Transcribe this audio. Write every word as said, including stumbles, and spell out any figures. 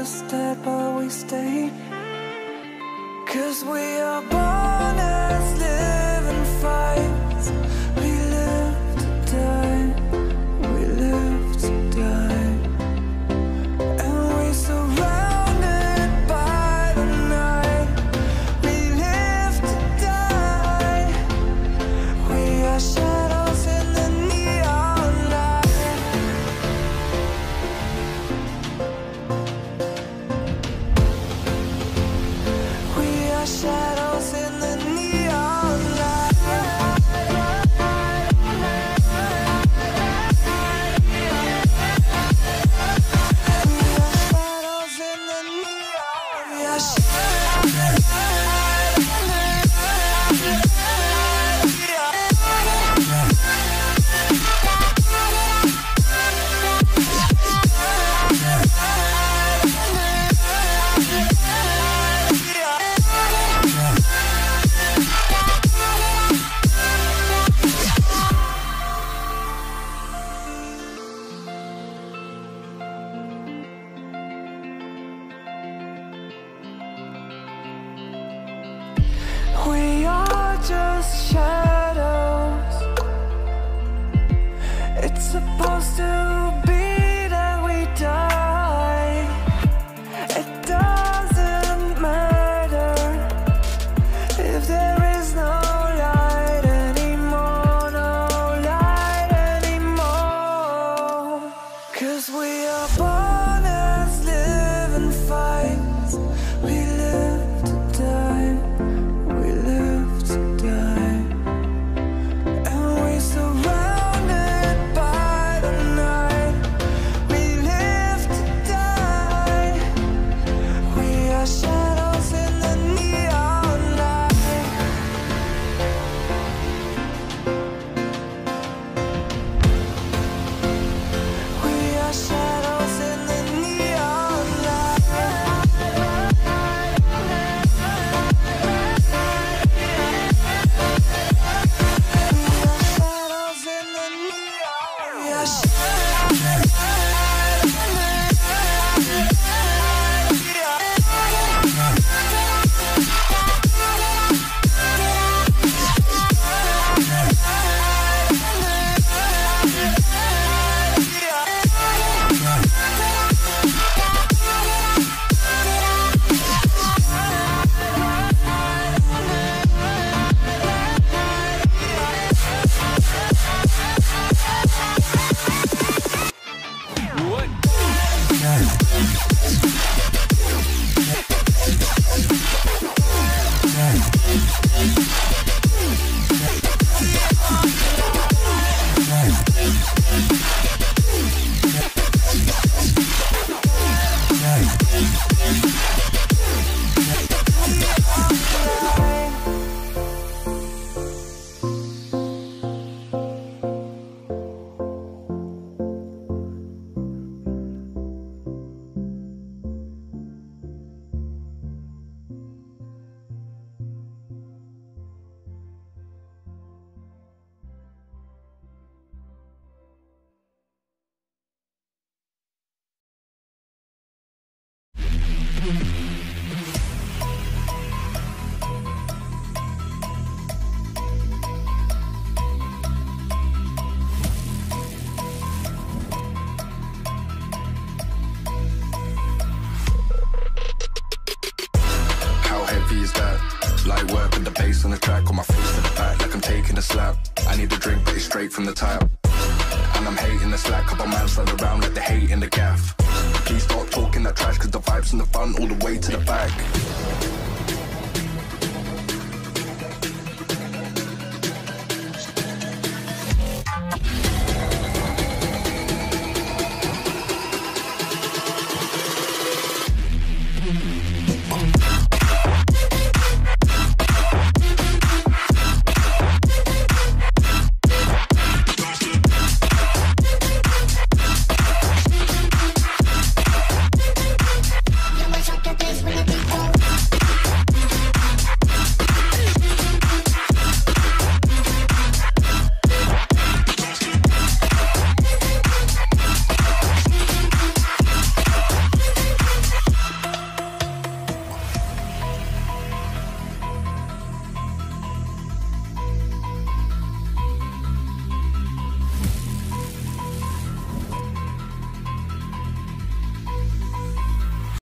us dead, but we stay. Cause we are born as living fights. We live to die, we live to die. And we surrounded by the night. We live to die. We are shadows in the neon light. We are shadows in the neon light. We are shadows in the neon. We are We are just shadows. It's supposed to be that we die. It doesn't matter if there is no light anymore, no light anymore. Cause we are born as living fights. We live to die. We live to die. And we surrounded by the night. We live to die. We are shadows in the neon light. We are shadows in the neon light. We are shadows in the neon. We are How heavy is that? Light work with the bass on the track, on my face to the back like I'm taking a slap. I need a drink, but it's straight from the tap. And I'm hating the slack, couple man stand around like they hate in the gaff. Please stop talking that trash, cause the vibes in the front all the way to the back.